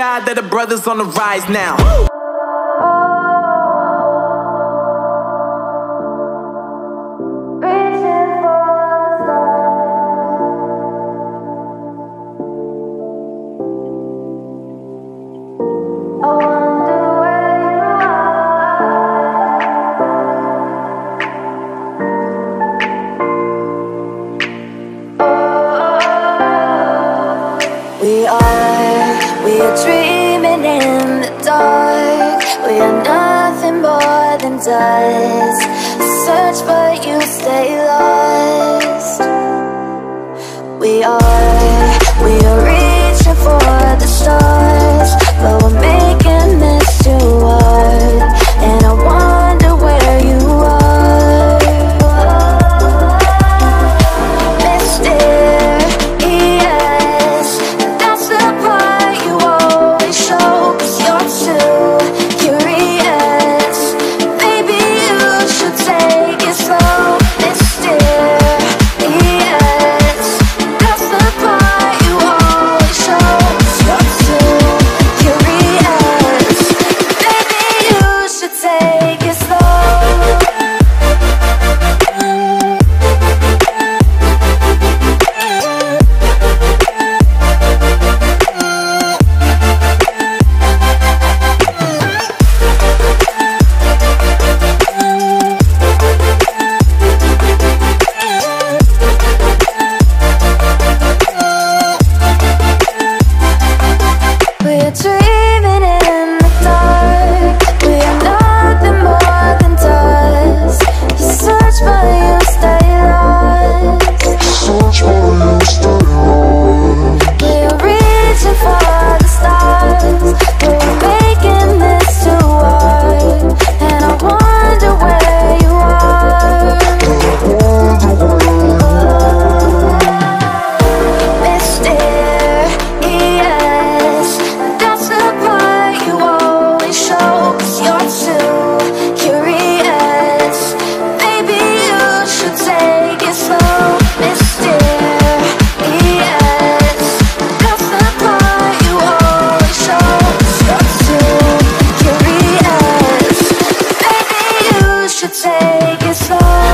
God that the brothers on the rise now. We are dreaming in the dark. We are nothing more than dust. Search but you stay lost. We are reaching for the stars, but we're making this too hard. And I wonder where you are, mysterious. That's the part you always show, 'cause you're too curious. Maybe you should take it slow, mysterious. That's the part you always show, 'cause you're too curious. Maybe you should take it slow. We're dreaming in the dark. We are nothing more than dust. You search but you stay lost. We are reaching for the stars, but we're making this too hard. And I wonder where you are, mysterious. That's the part you always show, 'cause you're too curious. Maybe you should take it slow, mysterious. That's the part you always show, 'cause you're too curious. Maybe you should take it slow.